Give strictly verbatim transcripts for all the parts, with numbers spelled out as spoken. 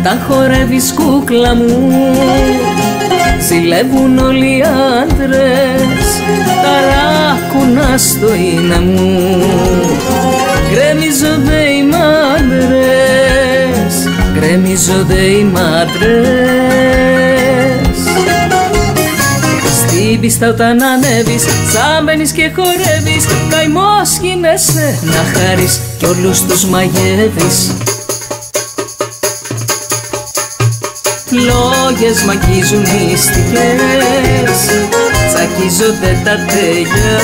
όταν χορεύεις κούκλα μου, ζηλεύουν όλοι οι άντρες, ταράκουνα στο είναι μου. Γκρεμίζονται οι μάντρες, γκρεμίζονται οι μάντρες. Στην πίστα όταν ανέβεις, σαν μπαίνεις και χορεύεις, καημός γίνεσαι να χαρείς κι όλους τους μαγεύεις. Λόγες μ' αγγίζουν μυστικές, τσακίζονται τα τέλεια,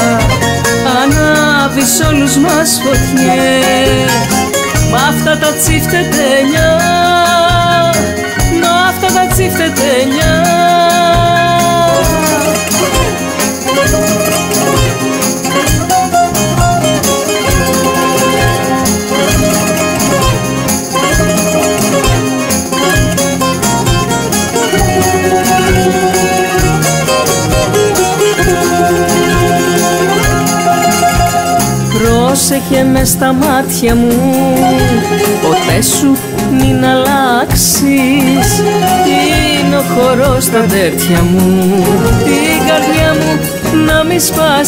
ανάβεις όλους μας φωτιές, μ' αυτά τα τσιφτετένια, μ' αυτά τα τσιφτετένια. Πρόσεχε μες στα μάτια μου, ποτέ σου μην αλλάξεις. Είναι ο χορός στα δέρτια μου, την καρδιά μου να μη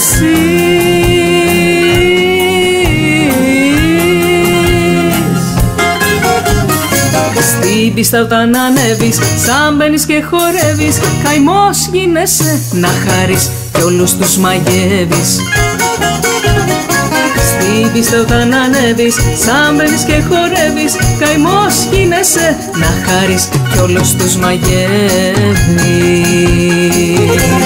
σπάσεις. Στην πίστα όταν ανέβεις, σαν μπαίνεις και χορεύεις, καημός γίνεσαι να χαρείς κι όλους τους μαγεύεις. Στην πίστα όταν ανέβεις, σαν μπαίνεις και χορεύεις, καημός γίνεσαι να χαρείς κι όλους τους μαγεύεις.